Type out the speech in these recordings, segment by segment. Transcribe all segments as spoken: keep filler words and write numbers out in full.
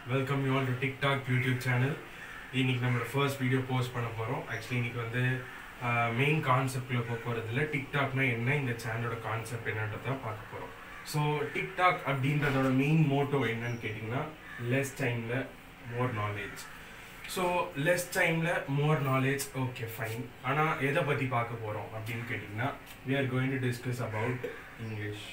Welcome you all to TikTok YouTube channel. இன்னைக்கு நம்மளோட first video post பண்ண போகிறோம். ஆக்சுவலி இன்னைக்கு வந்து மெயின் கான்செப்டில் போக போகிறதில்ல. டிக்டாக்னா என்ன, இந்த சேனலோட கான்செப்ட் என்னன்றதை பார்க்க போகிறோம். ஸோ டிக்டாக் அப்படின்றதோட மெயின் மோட்டோ என்னன்னு கேட்டிங்கன்னா, லெஸ் டைமில் மோர் நாலேஜ். ஸோ லெஸ் டைமில் மோர் நாலேஜ், ஓகே ஃபைன். ஆனால் எதை பற்றி பார்க்க போகிறோம் அப்படின்னு கேட்டிங்கன்னா, we are going to discuss about English.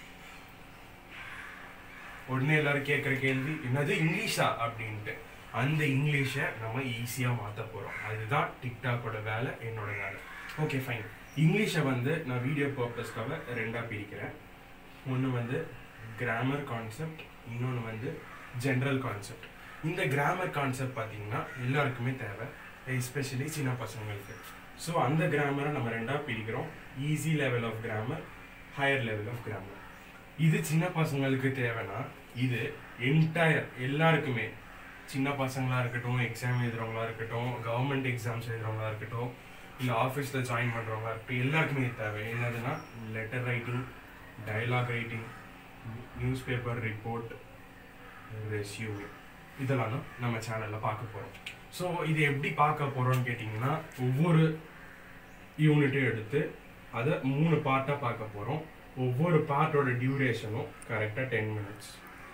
உடனே எல்லாரும் கேட்குற கேள்வி என்னது இங்கிலீஷா அப்படின்ட்டு. அந்த இங்கிலீஷை நம்ம ஈஸியாக மாற்ற போகிறோம். அதுதான் டிக்டாக்கோட வேலை, என்னோட வேலை. Okay fine. இங்கிலீஷை வந்து நான் வீடியோ பர்பஸ்க்காக ரெண்டாக பிரிக்கிறேன். ஒன்று வந்து கிராமர் கான்செப்ட், இன்னொன்று வந்து ஜென்ரல் கான்செப்ட். இந்த கிராமர் கான்செப்ட் பார்த்தீங்கன்னா எல்லாருக்குமே தேவை, எஸ்பெஷலி சின்ன பசங்களுக்கு. ஸோ அந்த கிராமரை நம்ம ரெண்டாக பிரிக்கிறோம். Easy level of grammar, higher level of grammar. இது சின்ன பசங்களுக்கு தேவைன்னா இது என்டையர் எல்லாருக்குமே, சின்ன பசங்களாக இருக்கட்டும், எக்ஸாம் எழுதுறவங்களா இருக்கட்டும், கவர்மெண்ட் எக்ஸாம்ஸ் எழுதுறவங்களா இருக்கட்டும், இல்லை ஆஃபீஸில் ஜாயின் பண்ணுறவங்களா இருக்கட்டும், எல்லாருக்குமே தேவை. என்னதுன்னா letter writing, dialogue writing, newspaper report, resume, இதெல்லாம் தான் நம்ம சேனலில் பார்க்க போகிறோம். ஸோ இது எப்படி பார்க்க போகிறோம்னு கேட்டிங்கன்னா, ஒவ்வொரு யூனிட்டையும் எடுத்து அதை மூணு பார்ட்டாக பார்க்க போகிறோம். ஒவ்வொரு பார்ட்டோட டியூரேஷனும் கரெக்டாக டென் மினிட்ஸ்.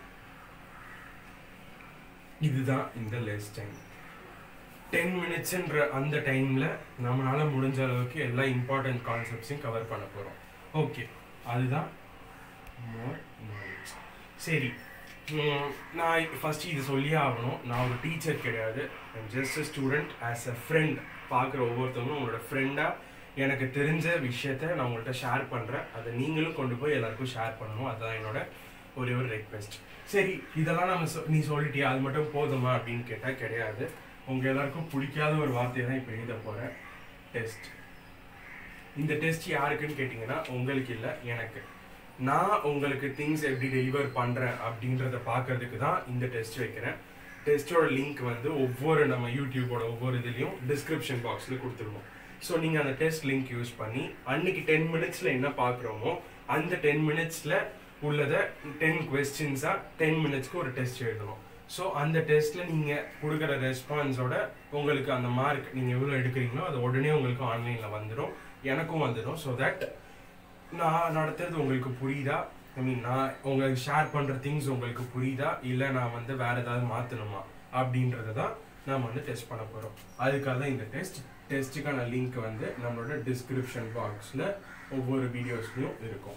இதுதான் இந்த லெஸ் டைம். டென் மினிட்ஸ்ன்ற அந்த டைமில் நம்மளால் முடிஞ்ச அளவுக்கு எல்லா இம்பார்ட்டன்ட் கான்செப்ட்ஸையும் கவர் பண்ண போகிறோம். ஓகே, அதுதான் மோர் நாலேஜ். சரி, நான் ஃபஸ்ட்டு இது சொல்லியே ஆகணும். நான் ஒரு டீச்சர் கிடையாது, just a student. As a friend பார்க்குற ஒவ்வொருத்தவங்களும் உங்களோட ஃப்ரெண்டாக எனக்கு தெரிஞ்ச விஷயத்த நான் உங்கள்கிட்ட ஷேர் பண்ணுறேன். அதை நீங்களும் கொண்டு போய் எல்லாருக்கும் ஷேர் பண்ணணும். அதுதான் என்னோட ஒரே ஒரு ரெக்வெஸ்ட். சரி, இதெல்லாம் நம்ம சொ நீ சொல்லிட்டியா, அது மட்டும் போதுமா அப்படின்னு கேட்டால் கிடையாது. உங்கள் எல்லாருக்கும் பிடிக்காத ஒரு வார்த்தையை தான் இப்போ எழுத போகிறேன், டெஸ்ட். இந்த டெஸ்ட் யாருக்குன்னு கேட்டிங்கன்னா உங்களுக்கு இல்லை, எனக்கு. நான் உங்களுக்கு திங்ஸ் எப்படி டெலிவர் பண்ணுறேன் அப்படின்றத பார்க்கறதுக்கு தான் இந்த டெஸ்ட் வைக்கிறேன். டெஸ்ட்டோட லிங்க் வந்து ஒவ்வொரு நம்ம யூடியூபோட ஒவ்வொரு இதுலேயும் டிஸ்கிரிப்ஷன் பாக்ஸில் கொடுத்துருவோம். ஸோ நீங்கள் அந்த டெஸ்ட் லிங்க் யூஸ் பண்ணி அன்னைக்கு டென் மினிட்ஸில் என்ன பார்க்குறோமோ அந்த டென் மினிட்ஸில் உள்ளதை டென் கொஸ்டின்ஸாக டென் மினிட்ஸ்க்கு ஒரு டெஸ்ட் எழுதணும். ஸோ அந்த டெஸ்ட்டில் நீங்கள் கொடுக்குற ரெஸ்பான்ஸோட உங்களுக்கு அந்த மார்க் நீங்கள் எவ்வளோ எடுக்கிறீங்களோ அது உடனே உங்களுக்கு ஆன்லைனில் வந்துடும், எனக்கும் வந்துடும். ஸோ தட் நான் நடத்துறது உங்களுக்கு புரியுதா, ஐ மீன் நான் உங்களுக்கு ஷேர் பண்ணுற திங்ஸ் உங்களுக்கு புரியுதா, இல்லை நான் வந்து வேறு ஏதாவது மாற்றணுமா அப்படின்றத தான் நாம் வந்து டெஸ்ட் பண்ண போகிறோம். அதுக்காக தான் இந்த டெஸ்ட். டெஸ்ட்டுக்கான லிங்க் வந்து நம்மளோட டிஸ்கிரிப்ஷன் பாக்ஸில் ஒவ்வொரு வீடியோஸ்லையும் இருக்கும்.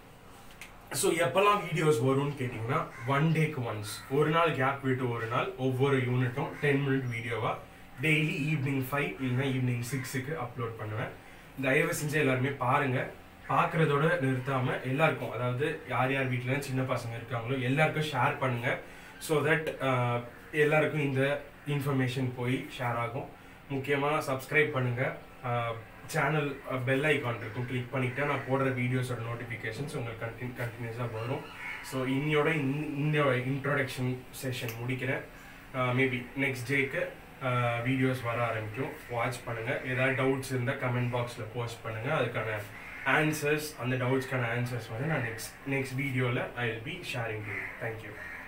ஸோ எப்போல்லாம் வீடியோஸ் வரும்னு கேட்டிங்கன்னா, ஒன் டேக்கு ஒன்ஸ், ஒரு நாள் கேப் விட்டு ஒரு நாள் ஒவ்வொரு யூனிட்டும் டென் மினிட் வீடியோவாக டெய்லி ஈவினிங் ஃபைவ் இல்லைன்னா ஈவினிங் சிக்ஸுக்கு அப்லோட் பண்ணுவேன். தயவு செஞ்சு எல்லாருமே பாருங்கள். பார்க்குறதோட நிறுத்தாமல் எல்லாருக்கும், அதாவது யார் யார் வீட்டில் சின்ன பசங்க இருக்காங்களோ எல்லாருக்கும் ஷேர் பண்ணுங்கள். ஸோ தட் எல்லாருக்கும் இந்த இன்ஃபர்மேஷன் போய் ஷேர் ஆகும். முக்கியமாக சப்ஸ்கிரைப் பண்ணுங்கள். சேனல் பெல் ஐக்கான் இருக்கும், கிளிக் பண்ணிவிட்டா நான் போடுற வீடியோஸோட நோட்டிஃபிகேஷன்ஸ் உங்களுக்கு கண்டின் கண்டினியூஸாக வரும். ஸோ இன்னையோட இந்த இன்ட்ரோடக்ஷன் செஷன் முடிக்கிறேன். மேபி நெக்ஸ்ட் டேக்கு வீடியோஸ் வர ஆரம்பிக்கும். வாட்ச் பண்ணுங்கள். ஏதாவது டவுட்ஸ் இருந்தால் கமெண்ட் பாக்ஸில் போஸ்ட் பண்ணுங்கள். அதுக்கான ஆன்சர்ஸ், அந்த டவுட்ஸ்க்கான ஆன்சர்ஸ் வந்து நான் நெக்ஸ்ட் நெக்ஸ்ட் வீடியோவில் I will be sharing to you. Thank you.